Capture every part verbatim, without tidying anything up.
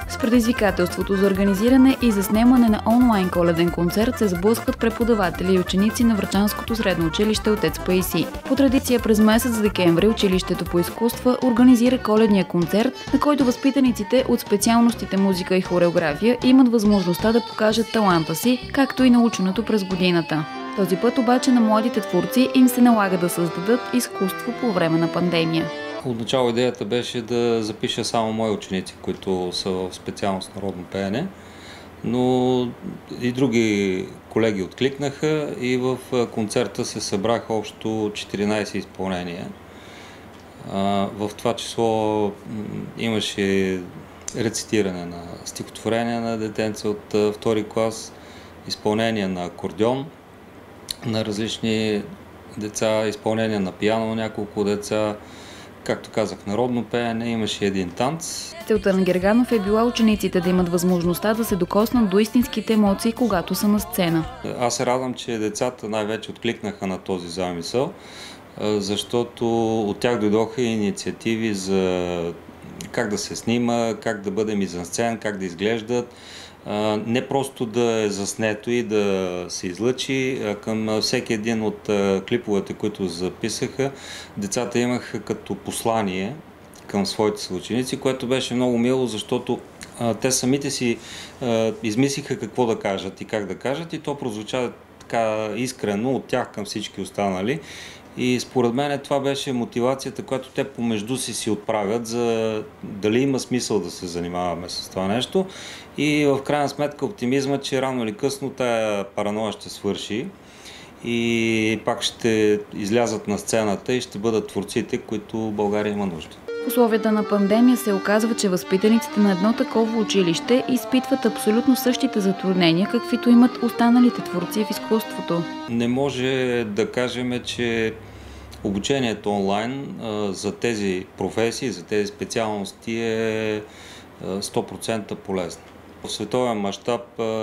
С предизвикателството за организиране и заснемане на онлайн коледен концерт се сблъскват преподаватели и ученици на Врачанското средно училище Отец Паисий. По традиция през месец декември училището по изкуства организира коледния концерт, на който възпитаниците от специалностите музика и хореография имат възможността да покажат таланта си, както и наученото през годината. Този път обаче на младите творци им се налага да създадат изкуство по време на пандемия. Отначало идеята беше да запиша само мои ученици, които са в специалност народно пеене, но и други колеги откликнаха и в концерта се събраха общо четиринайсет изпълнения. В това число имаше рецитиране на стихотворения на детенца от втори клас, изпълнение на акордеон на различни деца, изпълнение на пиано на няколко деца, както казах, народно пеене, имаше един танц. Целта на Герганов е била учениците да имат възможността да се докоснат до истинските емоции, когато са на сцена. Аз се радвам, че децата най-вече откликнаха на този замисъл, защото от тях дойдоха инициативи за как да се снима, как да бъде мизансцен, как да изглеждат. Не просто да е заснето и да се излъчи. Към всеки един от клиповете, които записаха, децата имаха като послание към своите съученици, което беше много мило, защото те самите си измислиха какво да кажат и как да кажат, и то прозвуча така искрено от тях към всички останали. И според мен това беше мотивацията, която те помежду си си отправят, за дали има смисъл да се занимаваме с това нещо. И в крайна сметка оптимизма, че рано или късно тая параноя ще свърши и пак ще излязат на сцената и ще бъдат творците, които България има нужда. В условията на пандемия се оказва, че възпитаниците на едно такова училище изпитват абсолютно същите затруднения, каквито имат останалите творци в изкуството. Не може да кажем, че обучението онлайн а, за тези професии, за тези специалности е а, сто процента полезно. В световен мащаб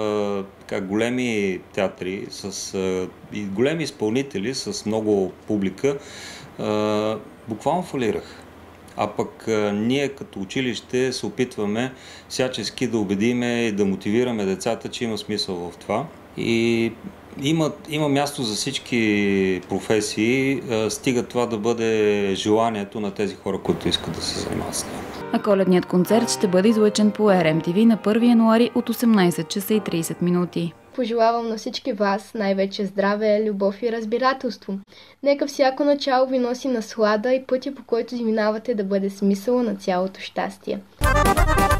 големи театри с, а, и големи изпълнители с много публика а, буквално фалираха. А пък а, ние като училище се опитваме всячески да убедиме и да мотивираме децата, че има смисъл в това. И има, има място за всички професии, а, стига това да бъде желанието на тези хора, които искат да се занимават с това. А коледният концерт ще бъде излъчен по Ар Ем Ти Ви на първи януари от осемнайсет часа и трийсет минути. Пожелавам на всички вас най-вече здраве, любов и разбирателство. Нека всяко начало ви носи наслада и пътя, по който изминавате, да бъде смисъла на цялото щастие.